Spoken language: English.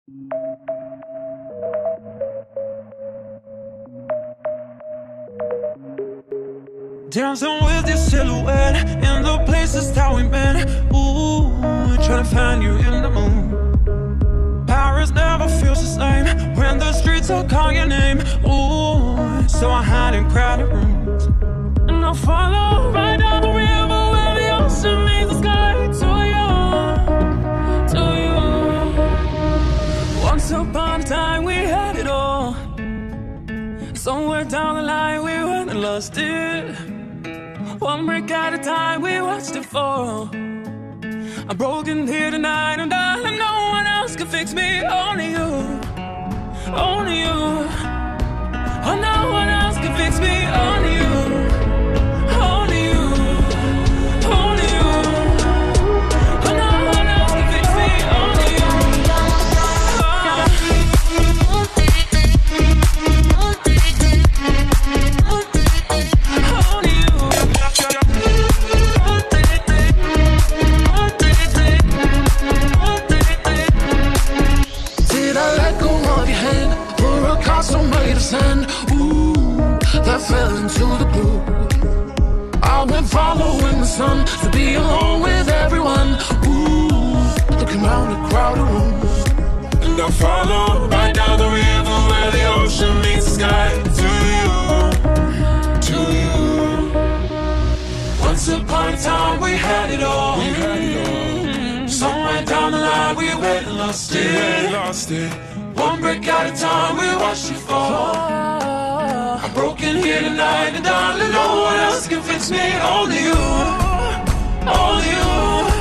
Dancing with your silhouette in the places that we met. Ooh, trying to find you in the moon. Paris never feels the same when the streets all call your name. Ooh, so I hide in crowded rooms, and I follow right down the river where the ocean meets the sky. To you. Once upon a time we had it all. Somewhere down the line we went and lost it. One break at a time, we watched it fall. I'm broken here tonight, and darling, no one else can fix me. Only you, only you. Oh, no one else can fix me. Only you, only you, only you. Oh, no one else can fix me. Only you. Ooh, that fell into the blue. I went following the sun to be alone with everyone. Ooh, looking round the crowded room, and I follow right down the river where the ocean meets the sky. To you. Once upon a time we had it all. Somewhere down the line we went and lost it. One break at a time, we watched you fall. I'm broken here tonight, and darling, no one else can fix me. Only you, only you.